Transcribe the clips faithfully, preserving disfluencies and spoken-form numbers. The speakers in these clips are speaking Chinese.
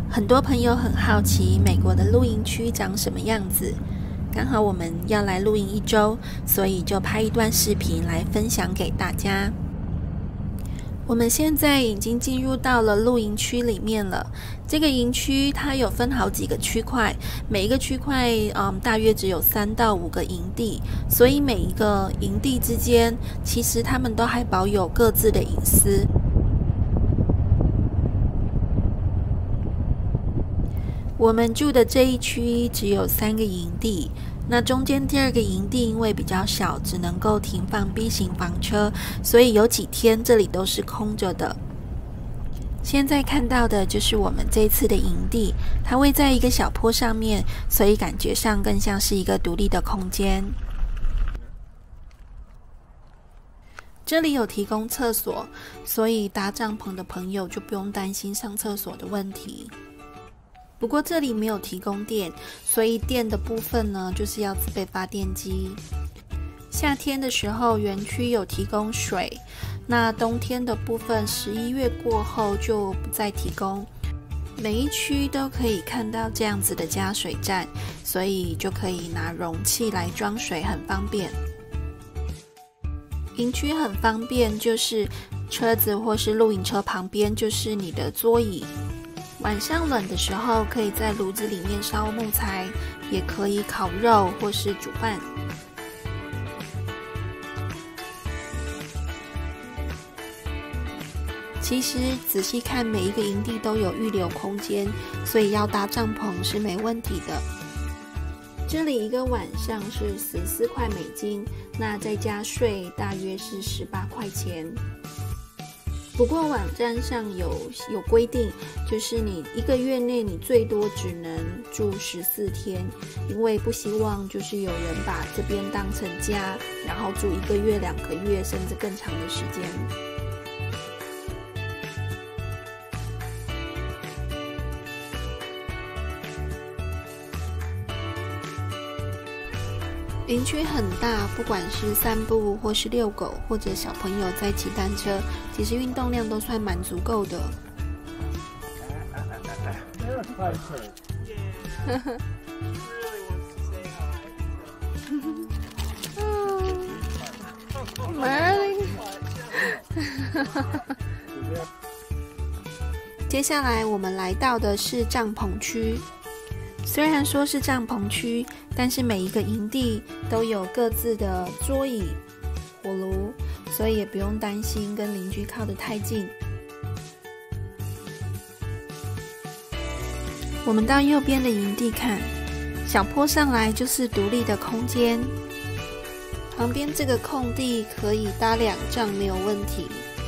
很多朋友很好奇美国的露营区长什么样子，刚好我们要来露营一周，所以就拍一段视频来分享给大家。我们现在已经进入到了露营区里面了。这个营区它有分好几个区块，每一个区块嗯大约只有三到五个营地，所以每一个营地之间其实他们都还保有各自的隐私。我们住的这一区只有三个营地，那中间第二个营地因为比较小，只能够停放 B 型房车，所以有几天这里都是空着的。现在看到的就是我们这次的营地，它位在一个小坡上面，所以感觉上更像是一个独立的空间。这里有提供厕所，所以搭帐篷的朋友就不用担心上厕所的问题。不过这里没有提供电，所以电的部分呢，就是要自备发电机。夏天的时候，园区有提供水，那冬天的部分，十一月过后就不再提供。每一区都可以看到这样子的加水站，所以就可以拿容器来装水，很方便。营区很方便，就是车子或是露营车旁边就是你的桌椅。晚上冷的时候，可以在炉子里面烧木材，也可以烤肉或是煮饭。其实仔细看，每一个营地都有预留空间，所以要搭帐篷是没问题的。这里一个晚上是十四块美金，那再加税大约是十八块钱。不过网站上有有规定，就是你一个月内你最多只能住十四天，因为不希望就是有人把这边当成家，然后住一个月、两个月甚至更长的时间。营区很大，不管是散步或是遛狗，或者小朋友在骑单车，其实运动量都算蛮足够的。Merlin 接下来我们来到的是帐篷区。虽然说是帐篷区，但是每一个营地都有各自的桌椅、火炉，所以也不用担心跟邻居靠得太近。我们到右边的营地看，小坡上来就是独立的空间，旁边这个空地可以搭两帐没有问题。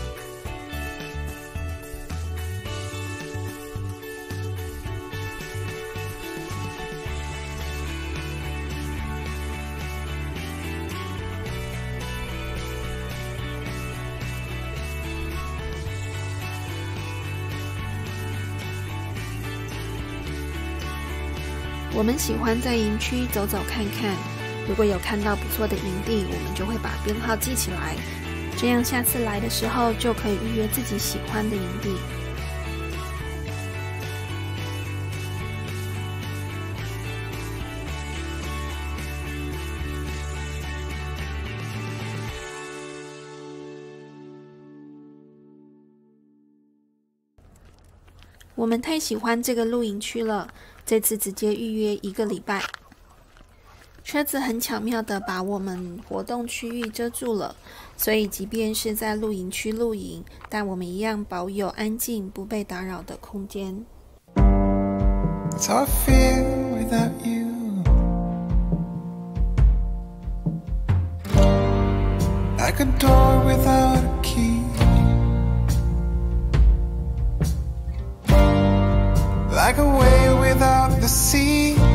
我们喜欢在营区走走看看，如果有看到不错的营地，我们就会把编号记起来，这样下次来的时候就可以预约自己喜欢的营地。我们太喜欢这个露营区了，这次直接预约一个礼拜。车子很巧妙地把我们活动区域遮住了，所以即便是在露营区露营，但我们一样保有安静不被打扰的空间。It's how I feel without you. Like a door without a key. Like a whale without the sea.